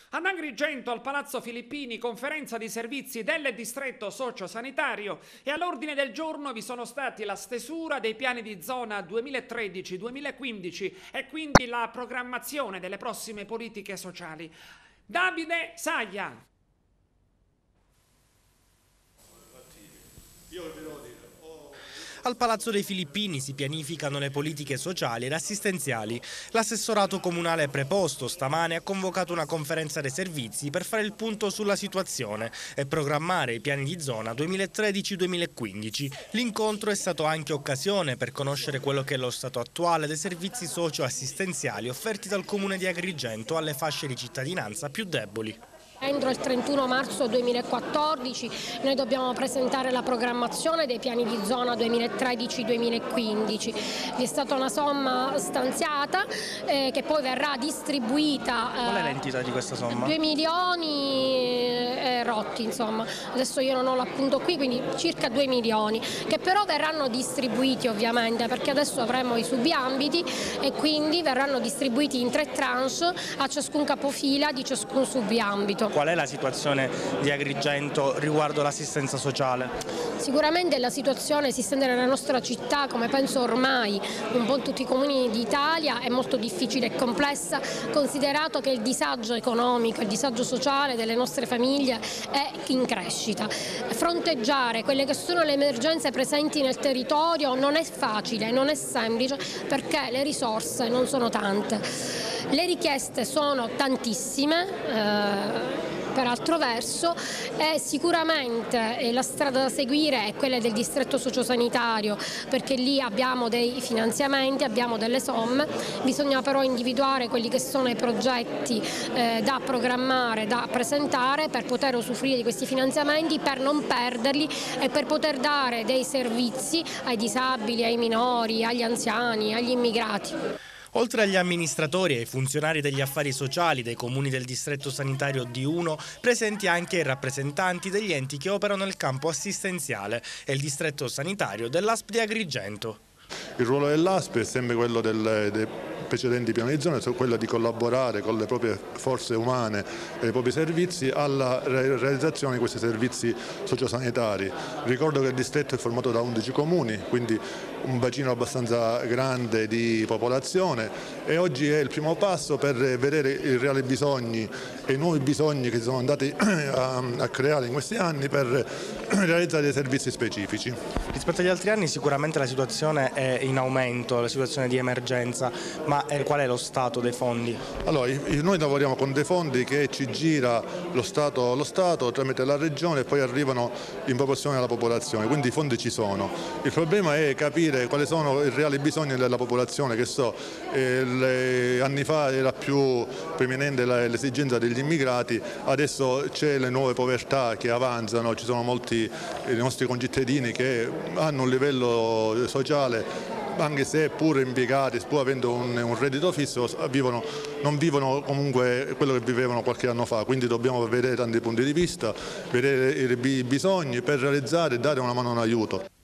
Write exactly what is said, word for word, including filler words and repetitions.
Ad Agrigento, al Palazzo Filippini, conferenza di servizi del distretto sociosanitario, e all'ordine del giorno vi sono stati la stesura dei piani di zona duemilatredici duemilaquindici e quindi la programmazione delle prossime politiche sociali. Davide Saglia. Al Palazzo dei Filippini si pianificano le politiche sociali ed assistenziali. L'assessorato comunale preposto stamane ha convocato una conferenza dei servizi per fare il punto sulla situazione e programmare i piani di zona duemilatredici duemilaquindici. L'incontro è stato anche occasione per conoscere quello che è lo stato attuale dei servizi socio-assistenziali offerti dal Comune di Agrigento alle fasce di cittadinanza più deboli. Entro il trentuno marzo duemilaquattordici noi dobbiamo presentare la programmazione dei piani di zona duemilatredici duemilaquindici. Vi è stata una somma stanziata eh, che poi verrà distribuita. Eh, Qual è l'entità di questa somma? due milioni eh, rotti, insomma. Adesso io non ho l'appunto qui, quindi circa due milioni, che però verranno distribuiti ovviamente, perché adesso avremo i subambiti e quindi verranno distribuiti in tre tranche a ciascun capofila di ciascun subambito. Qual è la situazione di Agrigento riguardo l'assistenza sociale? Sicuramente la situazione esistente nella nostra città, come penso ormai un po' in tutti i comuni d'Italia, è molto difficile e complessa, considerato che il disagio economico, il disagio sociale delle nostre famiglie è in crescita. Fronteggiare quelle che sono le emergenze presenti nel territorio non è facile, non è semplice, perché le risorse non sono tante. Le richieste sono tantissime, eh, per altro verso, e sicuramente la strada da seguire è quella del distretto sociosanitario, perché lì abbiamo dei finanziamenti, abbiamo delle somme, bisogna però individuare quelli che sono i progetti eh, da programmare, da presentare per poter usufruire di questi finanziamenti, per non perderli e per poter dare dei servizi ai disabili, ai minori, agli anziani, agli immigrati. Oltre agli amministratori e ai funzionari degli affari sociali dei comuni del distretto sanitario D uno, presenti anche i rappresentanti degli enti che operano nel campo assistenziale e il distretto sanitario dell'A S P di Agrigento. Il ruolo dell'A S P è sempre quello del, dei precedenti piani di zona, cioè quello di collaborare con le proprie forze umane e i propri servizi alla realizzazione di questi servizi sociosanitari. Ricordo che il distretto è formato da undici comuni, quindi un bacino abbastanza grande di popolazione, e oggi è il primo passo per vedere i reali bisogni e i nuovi bisogni che si sono andati a, a creare in questi anni per realizzare dei servizi specifici. Rispetto agli altri anni sicuramente la situazione è in aumento, la situazione di emergenza, ma qual è lo stato dei fondi? Allora, noi lavoriamo con dei fondi che ci gira lo Stato, lo Stato tramite la Regione e poi arrivano in proporzione alla popolazione, quindi i fondi ci sono. Il problema è capire quali sono i reali bisogni della popolazione, che so, eh, le, anni fa era più preminente l'esigenza degli immigrati, adesso c'è le nuove povertà che avanzano, ci sono molti dei nostri concittadini che hanno un livello sociale, anche se pur impiegati, pur avendo un, un reddito fisso, vivono, non vivono comunque quello che vivevano qualche anno fa, quindi dobbiamo vedere tanti punti di vista, vedere i bisogni per realizzare e dare una mano, un aiuto.